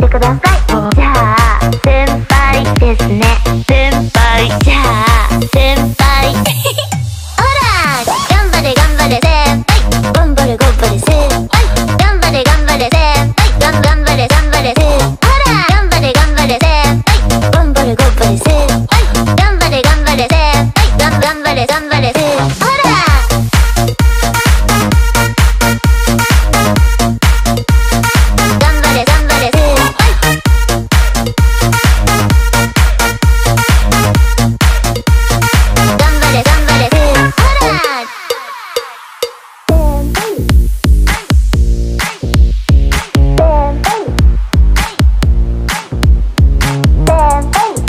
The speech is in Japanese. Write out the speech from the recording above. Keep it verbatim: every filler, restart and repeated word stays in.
てください。じゃあ先輩ですね。先輩。じゃあ先輩。